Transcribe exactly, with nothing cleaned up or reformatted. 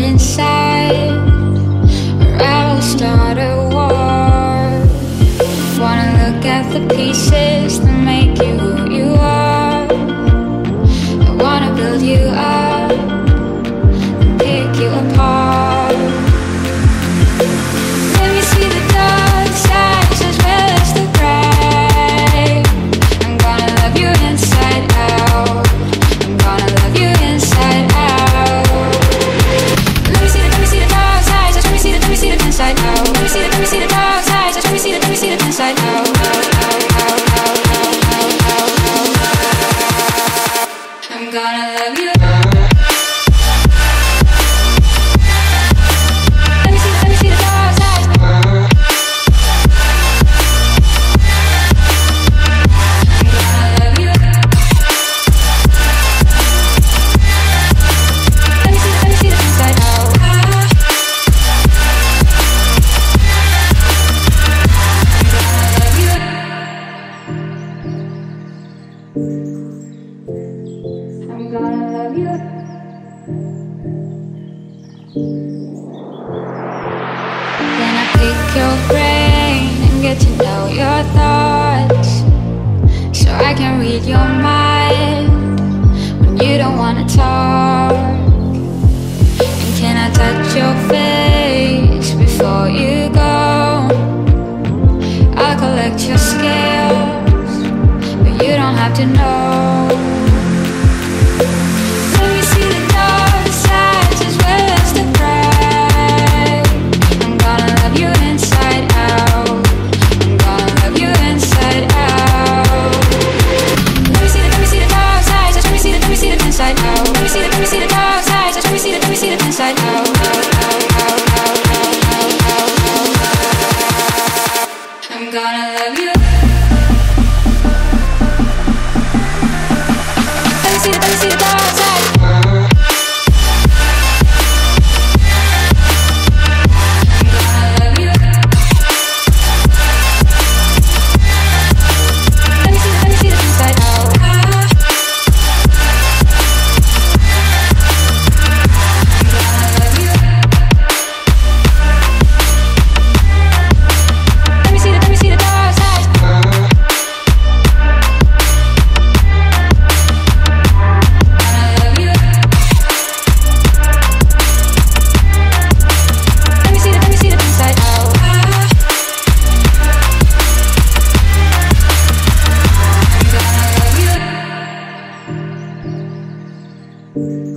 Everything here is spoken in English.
inside, or I will start a war. Wanna look at the pieces that make you who you are. I wanna build you up and pick you apart. Let me see the dark sides as well as the bright. I'm gonna love you inside out. I'm gonna love you inside out. Let me see the, let me see the dark sides. Let me see the, let me see the inside out. Let me see the, let me see the dark sides. Let me see the, let me see the inside out. I'm gonna love you. Let me see, let me see the dark sides. I'm gonna love you. Let me see, let me see the inside out. I'm gonna love you. I'm gonna love you. Then I pick your brain and get to know your thoughts, so I can read your mind when you don't wanna talk. And can I touch your face before you go? I'll collect your scales, but you don't have to know. Let me see the dark sides as well as the bright. I'm gonna love you inside out. I'm gonna love you inside out. Let me see the, let me see the dark sides. Let me see the, let me see the inside out. Let me see the, let me see the dark sides. Let me see the, let me see the inside out. I'm gonna love you. Let me see the, let me see the dark side. I'm gonna love you. Let me see the, let me see the inside out. I'm gonna love you. Let me see the, let me see the dark side. I love you. Let me see the, let me see the inside out. I'm gonna love you.